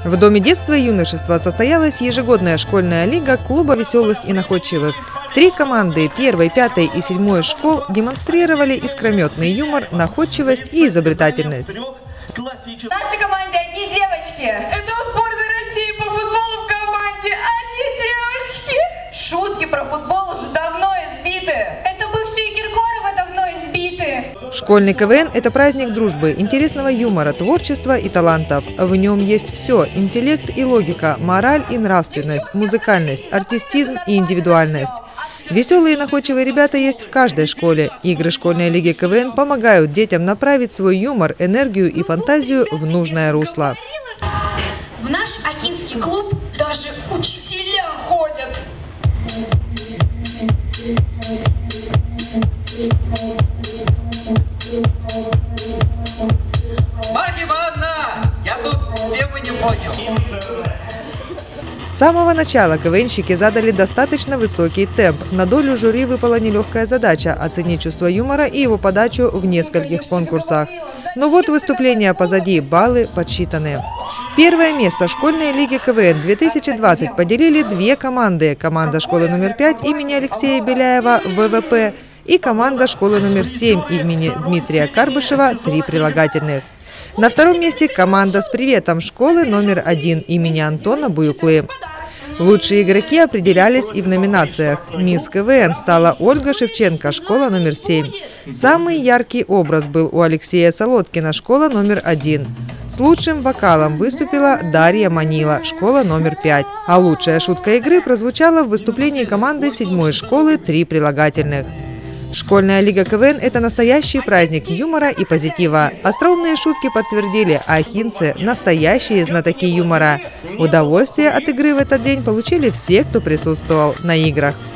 В Доме детства и юношества состоялась ежегодная школьная лига клуба веселых и находчивых. 3 команды 1, 5 и 7 школ демонстрировали искрометный юмор, находчивость и изобретательность. В нашей команде одни девочки. Это у сборной России по футболу в команде одни девочки. Шутки про футбол уже давно избиты. Это бывшие Киркорова давно избиты. Школьный КВН – это праздник дружбы, интересного юмора, творчества и талантов. В нем есть все – интеллект и логика, мораль и нравственность, музыкальность, артистизм и индивидуальность. Веселые и находчивые ребята есть в каждой школе. Игры школьной лиги КВН помогают детям направить свой юмор, энергию и фантазию в нужное русло. В наш ахинский клуб даже учителя ходят. Марья Ивановна, я тут тему не понял. С самого начала КВНщики задали достаточно высокий темп. На долю жюри выпала нелегкая задача – оценить чувство юмора и его подачу в нескольких конкурсах. Но вот выступления позади, баллы подсчитаны. Первое место школьной лиги КВН 2020 поделили 2 команды. Команда школы номер 5 имени Алексея Беляева ВВП и команда школы номер 7 имени Дмитрия Карбышева 3 прилагательных. На втором месте команда с приветом школы номер 1 имени Антона Буюклы. Лучшие игроки определялись и в номинациях. Мисс КВН стала Ольга Шевченко, школа номер 7. Самый яркий образ был у Алексея Солодкина, школа номер 1. С лучшим вокалом выступила Дарья Манила, школа номер 5. А лучшая шутка игры прозвучала в выступлении команды 7-й школы 3 прилагательных. Школьная лига КВН – это настоящий праздник юмора и позитива. Остроумные шутки подтвердили, а ахинцы – настоящие знатоки юмора. Удовольствие от игры в этот день получили все, кто присутствовал на играх.